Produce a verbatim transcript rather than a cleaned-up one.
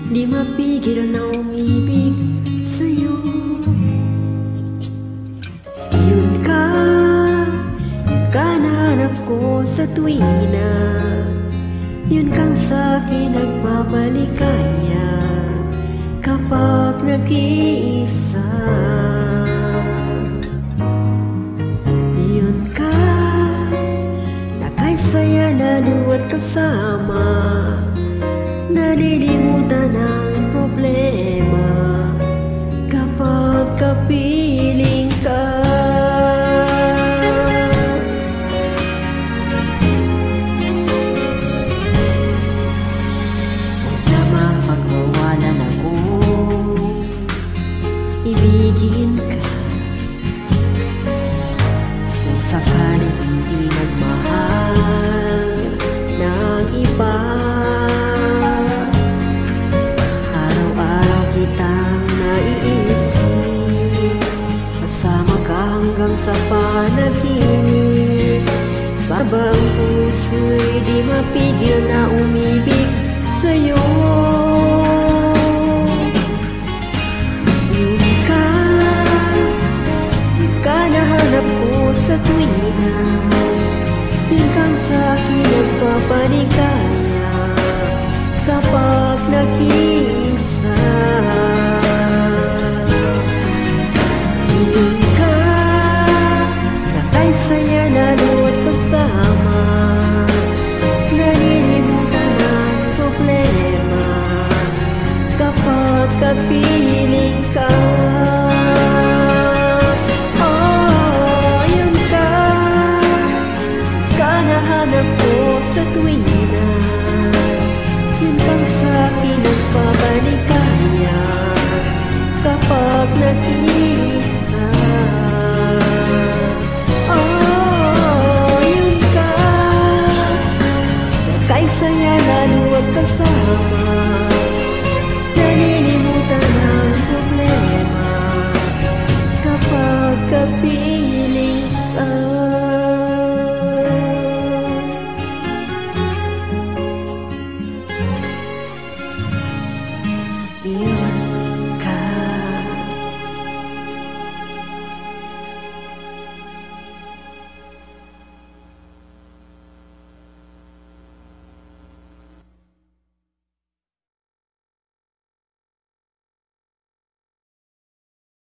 Di mapigil na umibig sa'yo. Yun ka, yun ka nahanap ko sa tuwina. Yun kang sa'kin nagpapaligaya kapag nag-iisa. Yun ka, nakaisaya lalo at kasama. Nalilimutan ang problema kapag kapiling ka. Huwag na mapagwawalan ako, ibigin ka. Kung sakali hindi nagmahal ng iba, hanggang sa panaginip. Babang puso'y di mapigil na umibig sa'yo. Yun ka, yun ka nahanap ko sa tuwina. Yun kang sa'kin nagpapaligaya kapag nag-iisa. Saya lalo at kasama, nalilimutan ang problema kapag kapiling ka. Oh, yun ka, ka nahanap ko sa tuwina. Yun kang sa'kin nagpapaligaya kapag nag-iisa. Saya lalo at kasama, nalilimutan ang problema kapag kapiling ka. Yeah.